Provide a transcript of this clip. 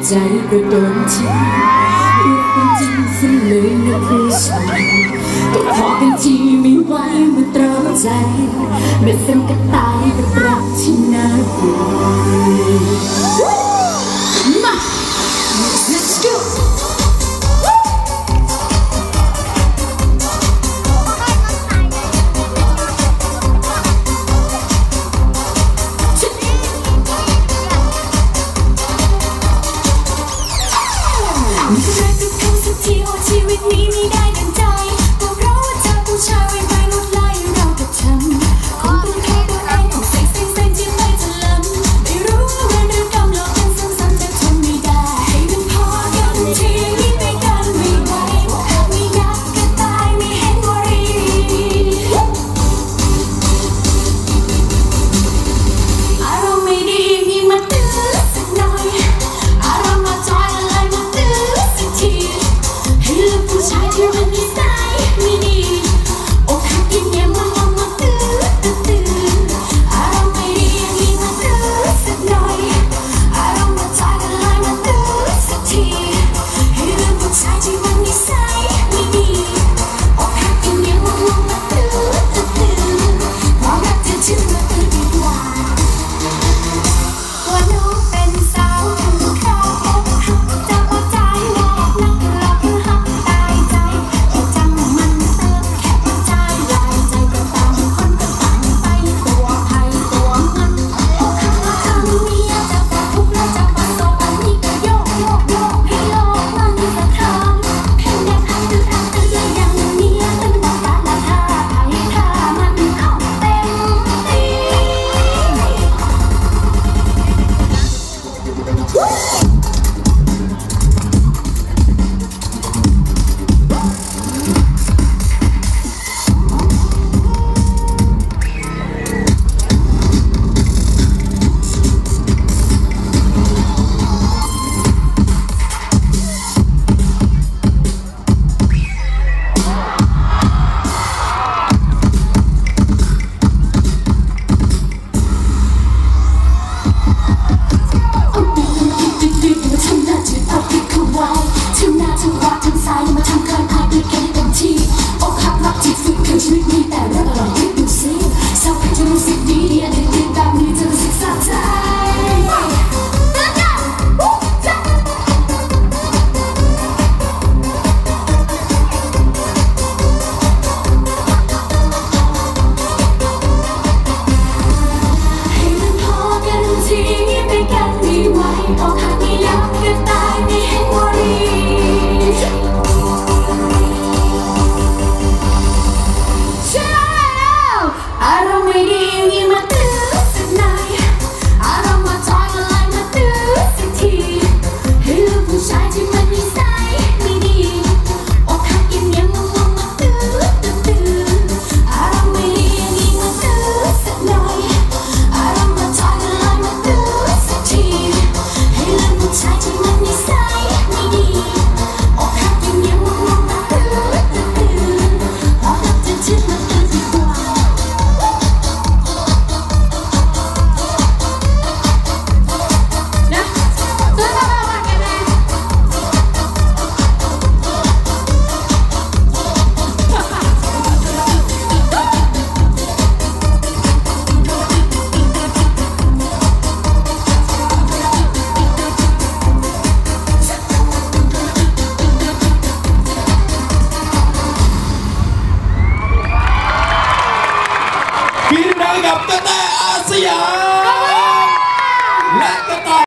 ใจก็โดนทิ้งรักกันจริงสิเลยนะผู้ชายก็พอกันทีไม่ไหวมาตรอมใจเบ็ดเส้นก็ตายกับรักที่น่ากลัวมา let's goชีวิตนี้ไม่ได้ดังใจก็เพราะว่าเธอผู้ชายไปลดไล่เรากับฉันคงต้องแค่ตัวเองต้องเซ็กซี่เส้นที่ไม่ทะลึ่งไม่รู้ว่าเวรหรือกรรมหลอกกันซ้ำๆแต่ทนไม่ได้ให้มันพอกันทีนี้ไปกันไม่ไหวหากไม่รักก็ตายไม่เห็นวรีอารมณ์ไม่ดีมีมาตื้อสักหน่อยอารมณ์มาจอยอะไรมาตื้อสักทีผู้ชายที่มันนิสัยไม่ดีอกหักกินเยี่ยมมาตื้ออารมณ์ไม่ดีมีมาตื้อสักหน่อยอารมณ์มาจอยกันเลยมาตื้อสักทีให้ลืมผู้ชายที่มันนิสัยไม่ดีอกหักกินเยี่ยมมาตื้อเพราะรักเธอชื่อมาตื้อดีกว่าว่าน้องเป็นสาวถูกเขาอกหักจะเอาใจหลอกนักหลอกหักตายใจจังมันเติมแค่ใจลายใจก็ตามคนก็ต่างไปตัวใครตัวมันอกหักมาครั้งเมียจะปวดทุกข์และจะประสบอันนี้ก็โยกให้โลกมันสักครั้งเพลงแดงอันตื้อและอย่างเมียตึงบอกตาละท่าไทยท่ามันเอาเต็มตีกับกระแตอาสยาม